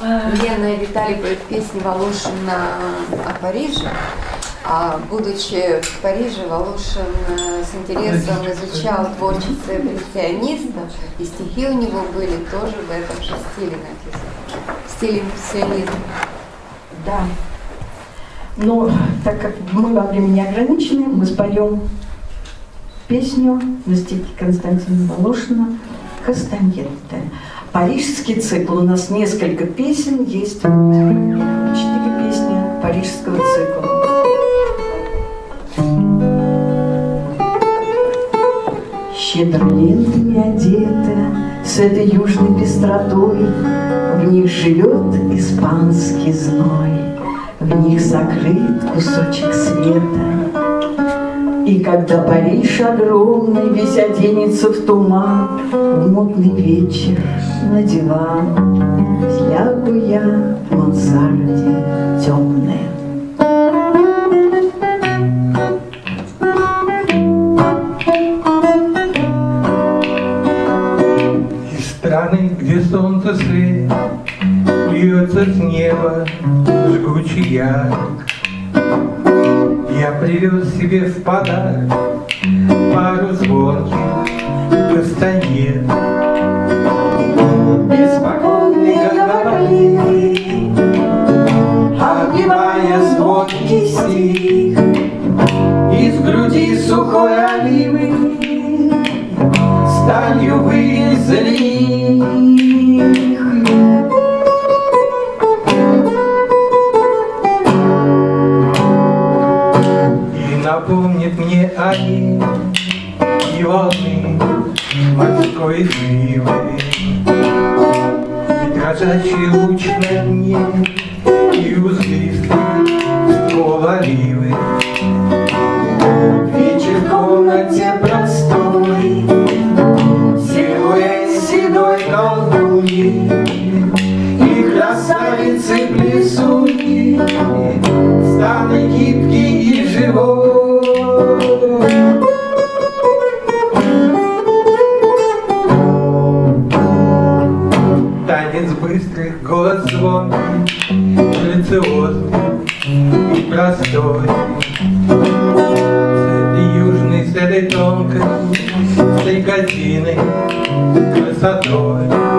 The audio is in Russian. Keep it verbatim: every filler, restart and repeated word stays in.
Лена и Виталий поют песни Волошина о Париже. А будучи в Париже, Волошин с интересом изучал творчество импрессионистов, и стихи у него были тоже в этом же стиле написаны, в стиле импрессионизма. Да. Но так как мы во времени ограничены, мы споем песню на стихи Константина Волошина «Кастаньетте». Парижский цикл. У нас несколько песен есть. Четыре песни парижского цикла. Щедро лентами одета, с этой южной пестротой, в них живет испанский зной, в них закрыт кусочек света. И когда Париж огромный весь оденется в туман, в мутный вечер на диван лягу я в мансарде темная. Где солнце свет льется с неба жгучий яд, я привез себе в подарок пару звонких кастаньет. Беспокойные говорили, обнимая звонкий стих, из груди сухой оливы сталью вырезали. И напомнит мне они и волны морской гривы, и дрожащий луч на дне, и узлистый ствол оливы. Вечер в комнате простой, силуэт седой колдуньи и красавицы плесуньи, стану гибкий и живой. Танец быстрых, голос звонкий, грациозный и простой, с этой южной, с этой тонкой, с этой годиной красотой.